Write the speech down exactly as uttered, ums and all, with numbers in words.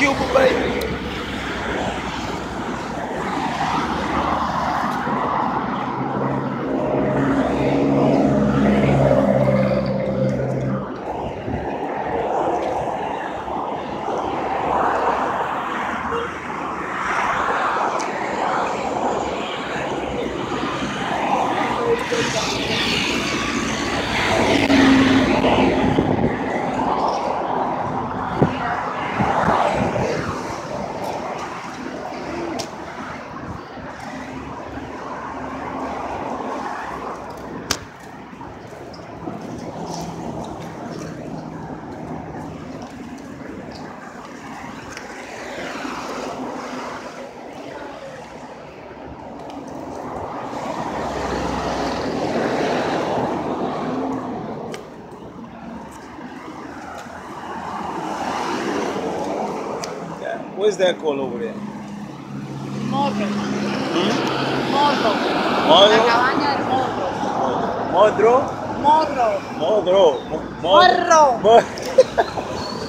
Cuba, baby. What's that called over there? Morro. Hmm? Morro. Modro? La cabaña del morro. Modro? Morro. Modro. Mo- mod- Morro. mo-